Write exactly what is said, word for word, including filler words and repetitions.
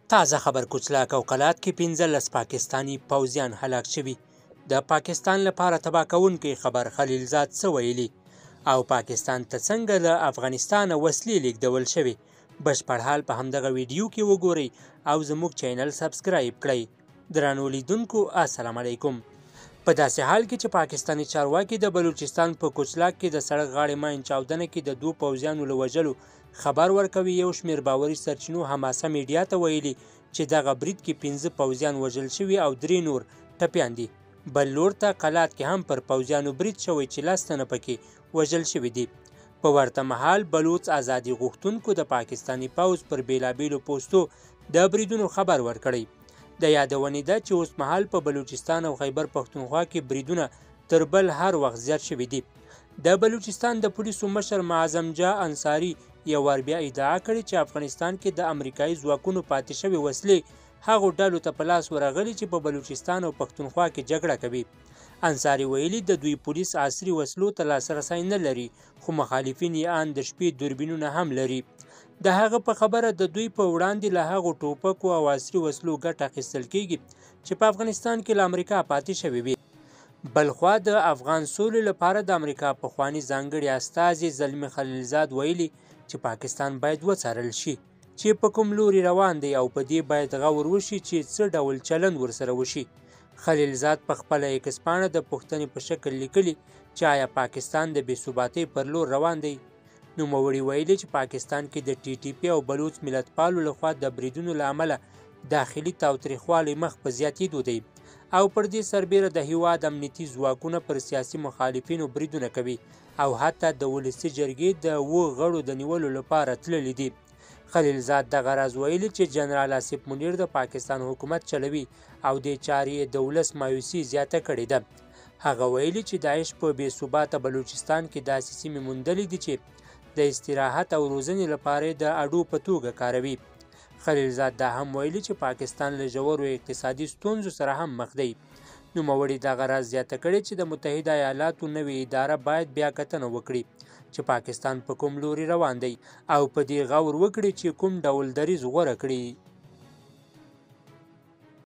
تازه خبر کچلاک او قلات کې پنځلس پاکستاني پوځیان هلاک شوي. د پاکستان لپاره تباه کوونکی خبر خلیلزاد څه ویلي او پاکستان ته څنګه له افغانستانه وسلې لیږدول شوي. بشپړ حال په همدغه ویډیو کې وګورئ او زموږ چینل سبسکرایب کړئ. درنو لیدونکو السلام علیکم. په داسې حال کې چې پاکستاني چارواکي د بلوچستان په کچلاک کې د سړک غاړې ماین چاودنه کې د دوو پوځیانو له وژلو خبر ورکوي، یو شمېر باوري سرچینو حماسه میډیا ته ویلي چې دغه برید کې پنځه پوځیان وژل شوي او درې نور ټپیان دي. بل لور ته قلات کې هم پر پوځیانو برید شوی چې لس تنه پکې وژل شوي دي. په ورته مهال بلوچ ازادي غوښتونکو د پاکستاني پوځ پر بیلابیلو پوستو د بریدونو خبر ورکړی. د یادونې ده چې اوس مهال په بلوچستان او خیبر پښتونخوا کې بریدونه تر بل هر وخت زیات شوي دي. د بلوچستان د پولیسو مشر معظم جا انصاري یو وار بیا ادعا کړې چې افغانستان کې د امریکایي ځواکونو پاتې شوي وسلې هغو ډلو ته په لاس ورغلي چې په بلوچستان او پښتونخوا کې جګړه کوي. انصاري ویلي د دوی پولیس عصري وسلو ته لاسرسی نه لري، خو مخالفین یې ان د شپې دوربینونه هم لري. د هغه په خبره د دوی په وړاندې له هغو ټوپکو او عصري وسلو ګټه اخیستل کیږي چې په افغانستان کې له امریکا پاتې شوي وي. بلخوا د افغان سولې لپاره د امریکا پخواني ځانګړي استازي زلمي خلیلزاد ویلي چې پاکستان باید وڅارل شي چې په کوم لوري روان دی او په دې باید غور وشي چې څه ډول چلند ورسره وشي. خلیلزاد په خپله ایکس پاڼه د پوښتنې په شکل لیکلي چې آیا پاکستان د بې ثباتۍ پر لور روان دی. نوموړي ویلي چې پاکستان کې د ټي ټي پي او بلوچ ملتپالو لخوا د بریدونو له امله داخلي تاوتریخوالی مخ په زیاتېدو دی او پر دې سربیره د هیواد امنیتي ځواکونه پر سیاسي مخالفینو بریدونه کوي او حتی د ولسي جرګې د اووه غړو د نیولو لپاره تللي دي. خلیلزاد دغه راز ویلي چې جنرال آصف منیر د پاکستان حکومت چلوي او دې چارې د ولس مایوسي زیاته کړې ده. هغه ویلي چې داعش په بې ثباته بلوچستان کې داسې سیمې موندلې دي چې د استراحت او روزنې لپاره د اډو په توګه کاروي. خلیلزاد دا هم ویلي چې پاکستان له ژورو اقتصادي ستونزو سره هم مخ دی. نوموړي دغه راز زیاته کړې چې د متحده ایالاتو نوې اداره باید بیا کتنه وکړي چې پاکستان په کوم لوري روان دی او په دې غور وکړي چې کوم ډول دریځ غوره کړي.